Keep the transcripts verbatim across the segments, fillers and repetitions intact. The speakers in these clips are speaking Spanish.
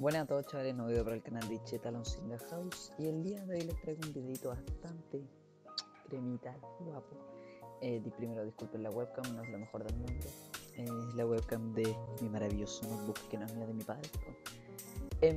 Buenas a todos, chavales, nuevo video para el canal de Chetalons in the House. Y el día de hoy les traigo un videito bastante cremita, guapo. Eh, primero disculpen la webcam, no es lo mejor del mundo. Es eh, la webcam de mi maravilloso notebook, que no es mía, de mi padre. Eh,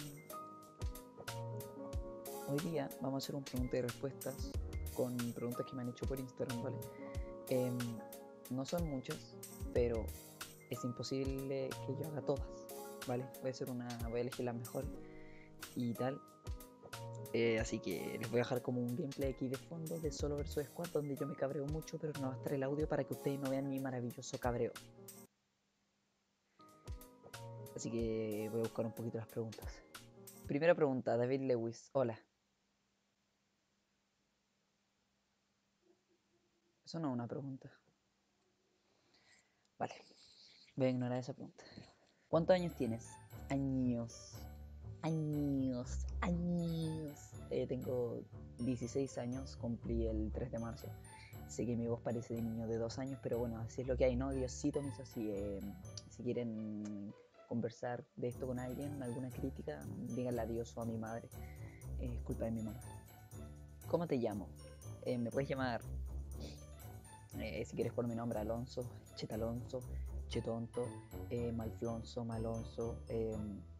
hoy día vamos a hacer un pregunta y respuestas con preguntas que me han hecho por Instagram, ¿vale? Eh, no son muchas, pero es imposible que yo haga todas, ¿vale? Voy a hacer una, voy a elegir las mejores y tal. Eh, así que les voy a dejar como un gameplay aquí de fondo de Solo versus. Squad, donde yo me cabreo mucho, pero no va a estar el audio para que ustedes no vean mi maravilloso cabreo. Así que voy a buscar un poquito las preguntas. Primera pregunta, David Lewis. Hola. Eso no es una pregunta. Vale, voy a ignorar esa pregunta. ¿Cuántos años tienes? Años. Años. Años. Eh, tengo dieciséis años, cumplí el tres de marzo. Sé que mi voz parece de niño de dos años, pero bueno, así es lo que hay, ¿no? Diosito me hizo así. Eh, si quieren conversar de esto con alguien, alguna crítica, díganle a Dios o a mi madre. Eh, es culpa de mi mamá. ¿Cómo te llamo? Eh, me puedes llamar, eh, si quieres por mi nombre, Alonso, Chetalonso, Chetonto, eh, Malflonso, Malonso, eh,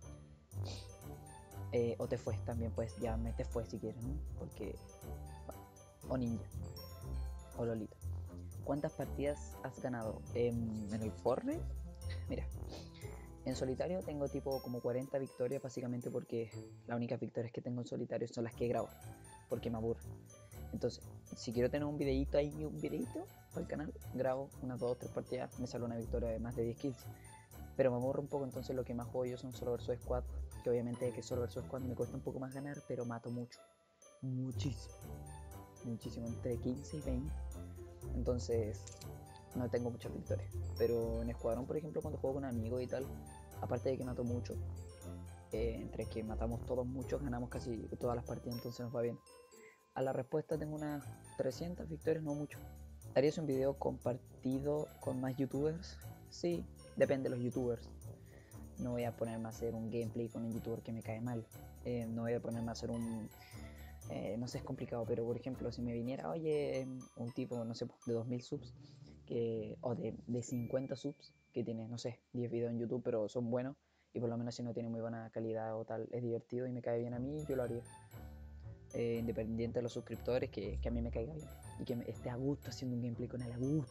eh, o te fue, también puedes llamarme te fue si quieres, ¿no? Porque, bueno, o ninja, o Lolita. ¿Cuántas partidas has ganado en, en el Fortnite? Mira, en solitario tengo tipo como cuarenta victorias, básicamente porque las únicas victorias que tengo en solitario son las que grabo, porque me aburro. Entonces, si quiero tener un videito ahí, un videito para el canal, grabo unas dos o tres partidas, me sale una victoria de más de diez kills. Pero me aburro un poco, entonces lo que más juego yo son Solo versus. Squad, que obviamente que Solo versus. Squad me cuesta un poco más ganar, pero mato mucho. Muchísimo. Muchísimo, entre quince y veinte. Entonces, no tengo muchas victorias. Pero en Escuadrón, por ejemplo, cuando juego con amigos y tal, aparte de que mato mucho, eh, entre que matamos todos muchos, ganamos casi todas las partidas, entonces nos va bien. A la respuesta tengo unas trescientas victorias, no mucho. ¿Harías un video compartido con más youtubers? Sí, depende de los youtubers. No voy a ponerme a hacer un gameplay con un youtuber que me cae mal. Eh, no voy a ponerme a hacer un... Eh, no sé, es complicado, pero por ejemplo, si me viniera, oye, un tipo, no sé, de dos mil subs, que, o de, de cincuenta subs, que tiene, no sé, diez videos en YouTube, pero son buenos, y por lo menos si no tiene muy buena calidad o tal, es divertido y me cae bien a mí, yo lo haría. Eh, independiente de los suscriptores, que, que a mí me caiga bien y que me esté a gusto haciendo un gameplay con él, a gusto.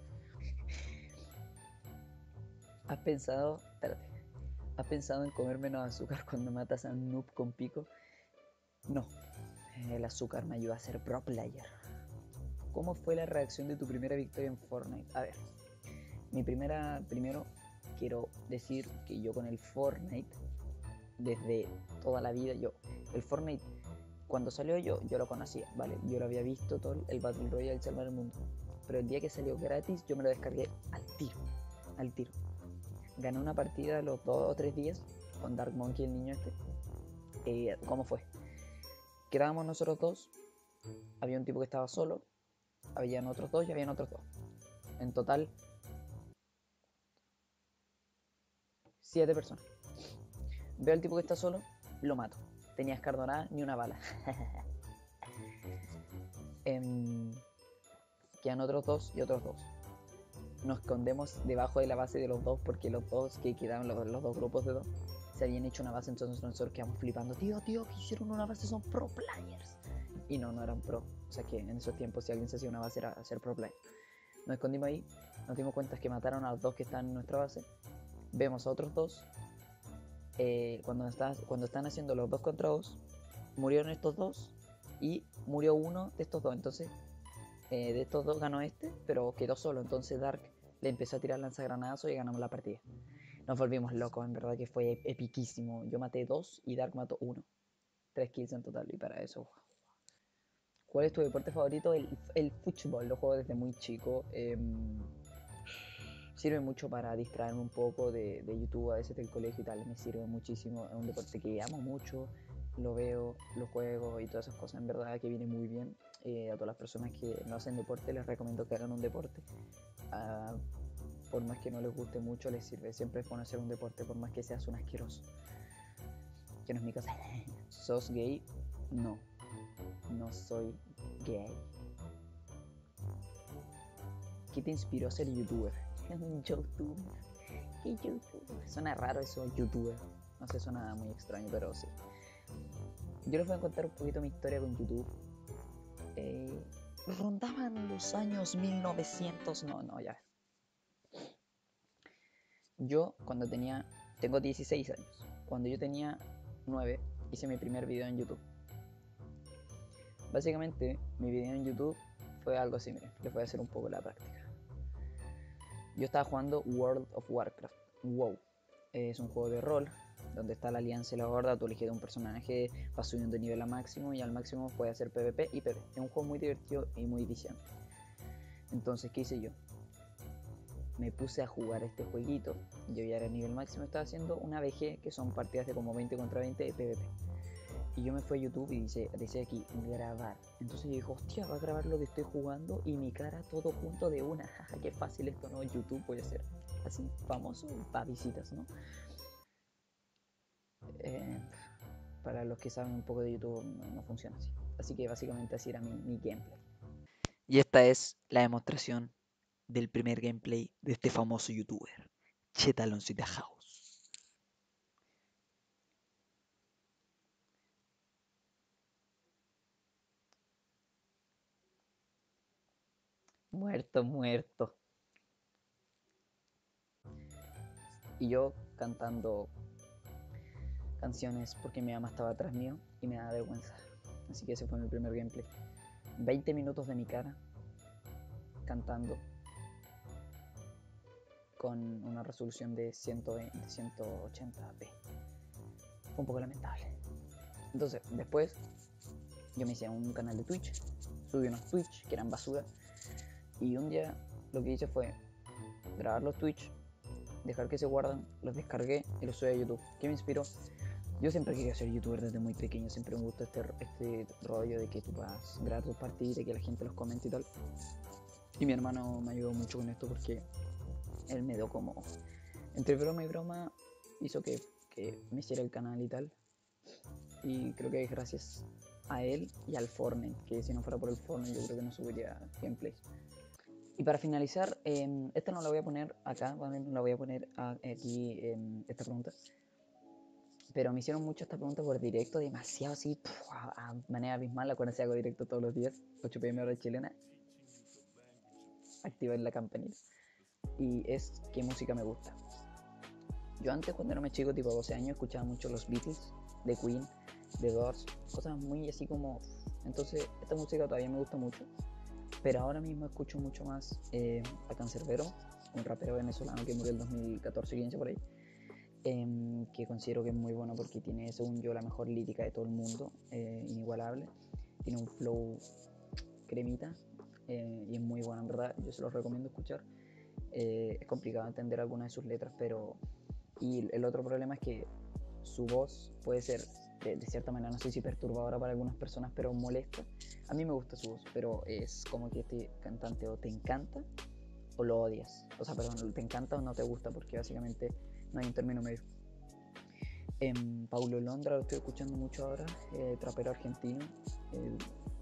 ¿Has pensado, espérate, has pensado en comer menos azúcar cuando matas a un noob con pico? No, el azúcar me ayuda a ser pro player. ¿Cómo fue la reacción de tu primera victoria en Fortnite? A ver, mi primera, primero quiero decir que yo con el Fortnite, desde toda la vida, yo, el Fortnite, cuando salió yo, yo lo conocía, ¿vale? Yo lo había visto todo el Battle Royale, salvar el mundo. Pero el día que salió gratis, yo me lo descargué al tiro, al tiro. Gané una partida los dos o tres días con Dark Monkey, el niño este. Eh, ¿Cómo fue? Quedábamos nosotros dos, había un tipo que estaba solo, habían otros dos y habían otros dos. En total, siete personas. Veo al tipo que está solo, lo mato. Tenía escardonada ni una bala. eh, quedan otros dos y otros dos. Nos escondemos debajo de la base de los dos, porque los dos que quedaban, los, los dos grupos de dos, se habían hecho una base, entonces nosotros quedamos flipando. Tío, tío, que hicieron una base, son pro players. Y no, no eran pro. O sea que en esos tiempos si alguien se hacía una base era ser pro player. Nos escondimos ahí, nos dimos cuenta que mataron a los dos que están en nuestra base. Vemos a otros dos. Eh, cuando, está, cuando están haciendo los dos contra dos, murieron estos dos y murió uno de estos dos. Entonces, eh, de estos dos ganó este, pero quedó solo. Entonces Dark le empezó a tirar lanzagranazos y ganamos la partida. Nos volvimos locos, en verdad que fue epiquísimo. Yo maté dos y Dark mató uno. Tres kills en total, y para eso. ¿Cuál es tu deporte favorito? El, el fútbol, lo juego desde muy chico. Eh, sirve mucho para distraerme un poco de, de YouTube, a veces del colegio y tal. Me sirve muchísimo. Es un deporte que amo mucho. Lo veo, lo juego y todas esas cosas. En verdad que viene muy bien. Eh, a todas las personas que no hacen deporte les recomiendo que hagan un deporte. Uh, por más que no les guste mucho, les sirve. Siempre es bueno hacer un deporte, por más que seas un asqueroso. que no es mi caso. ¿Sos gay? No, no soy gay. ¿Qué te inspiró a ser youtuber? ¿Youtuber? ¿Qué youtuber? Suena raro eso, youtuber. No sé, suena muy extraño, pero sí. Yo les voy a contar un poquito mi historia con YouTube. Eh, rondaban los años mil novecientos... No, no, ya. Yo cuando tenía... Tengo dieciséis años. Cuando yo tenía nueve, hice mi primer video en YouTube. Básicamente, mi video en YouTube fue algo así, miren. Les voy a hacer un poco la práctica. Yo estaba jugando World of Warcraft. WoW. Es un juego de rol donde está la alianza y la horda. Tú eliges un personaje, vas subiendo de nivel a máximo y al máximo puedes hacer PvP y PvP. Es un juego muy divertido y muy viciante. Entonces, ¿qué hice yo? Me puse a jugar este jueguito. Yo ya era el nivel máximo, estaba haciendo una V G, que son partidas de como veinte contra veinte de PvP. Y yo me fui a YouTube y dice, dice aquí, grabar. Entonces yo dije, hostia, va a grabar lo que estoy jugando y mi cara todo junto de una. Jaja, qué fácil esto, ¿no? YouTube puede ser así, famoso para visitas, ¿no? Eh, para los que saben un poco de YouTube, no, no funciona así. Así que básicamente así era mi, mi gameplay. Y esta es la demostración del primer gameplay de este famoso youtuber, Chetalons in the House. Muerto, muerto. Y yo cantando canciones porque mi mamá estaba atrás mío y me da vergüenza. Así que ese fue mi primer gameplay. veinte minutos de mi cara cantando con una resolución de ciento veinte, ciento ochenta p. Fue un poco lamentable. Entonces, después yo me hice un canal de Twitch, subí unos Twitch que eran basura y un día lo que hice fue grabar los Twitch, dejar que se guardan, los descargué y los subí a YouTube. ¿Qué me inspiró? Yo siempre quería ser youtuber desde muy pequeño, siempre me gustó este, este rollo de que tú puedas grabar tus partidas, de que la gente los comente y tal. Y mi hermano me ayudó mucho con esto porque él me dio como, entre broma y broma, hizo que, que me hiciera el canal y tal. Y creo que es gracias a él y al Fortnite, que si no fuera por el Fortnite yo creo que no subiría gameplays. Y para finalizar, eh, esta no la voy a poner acá, ¿vale? No la voy a poner aquí en esta pregunta. Pero me hicieron mucho esta pregunta por directo, demasiado así, puf, a, a manera abismal. Acuérdense, hago directo todos los días, ocho p m hora chilena. Activar la campanita. Y es qué música me gusta. Yo antes, cuando era más chico, tipo doce años, escuchaba mucho los Beatles, The Queen, The Doors, cosas muy así como... Entonces, esta música todavía me gusta mucho. Pero ahora mismo escucho mucho más eh, a Canserbero, un rapero venezolano que murió en dos mil catorce quince por ahí. Eh, que considero que es muy bueno porque tiene, según yo, la mejor lírica de todo el mundo, eh, inigualable. Tiene un flow cremita eh, y es muy bueno, en verdad. Yo se los recomiendo escuchar. Eh, es complicado entender algunas de sus letras, pero... Y el otro problema es que su voz puede ser, de, de cierta manera, no sé si perturbadora para algunas personas, pero molesta. A mí me gusta su voz, pero es como que este cantante o te encanta o lo odias. O sea, perdón, te encanta o no te gusta, porque básicamente no hay un término medio. Eh, Paulo Londra lo estoy escuchando mucho ahora, eh, trapero argentino. Eh,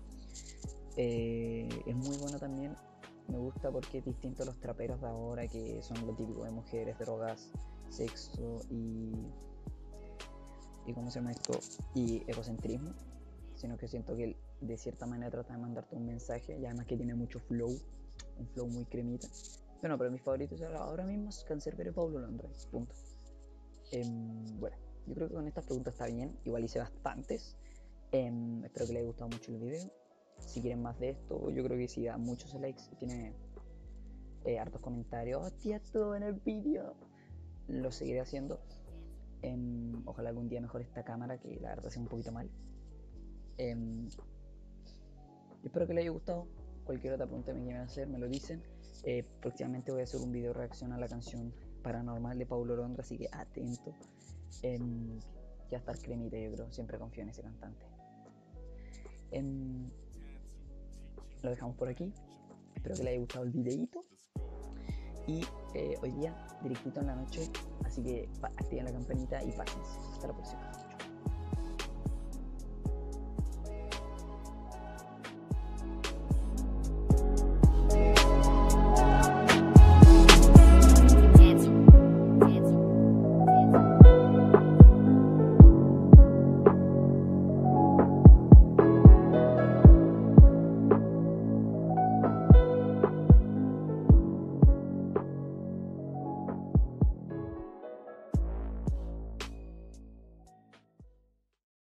eh, es muy bueno también. Me gusta porque es distinto a los traperos de ahora, que son lo típico de mujeres, drogas, sexo y... ¿Y cómo se llama esto? Y egocentrismo. Sino que siento que él, de cierta manera, trata de mandarte un mensaje y además que tiene mucho flow, un flow muy cremita. Bueno, pero mis favoritos ahora mismo es Canserbero y Paulo Londra, punto. Eh, bueno, yo creo que con estas preguntas está bien, igual hice bastantes. Eh, espero que les haya gustado mucho el video. Si quieren más de esto, yo creo que si da muchos likes, tiene eh, hartos comentarios, hostia, todo en el vídeo, lo seguiré haciendo. Eh, ojalá algún día mejore esta cámara, que la verdad sea un poquito mal. Eh, espero que les haya gustado. Cualquier otra pregunta que me quieran hacer, me lo dicen. Eh, próximamente voy a hacer un video reacción a la canción Paranormal de Paulo Londra, así que atento. Eh, ya está el cremita, yo creo, siempre confío en ese cantante. Eh, lo dejamos por aquí. Espero que les haya gustado el videito. Y eh, hoy día, directito en la noche, así que activen la campanita y pásense. Hasta la próxima.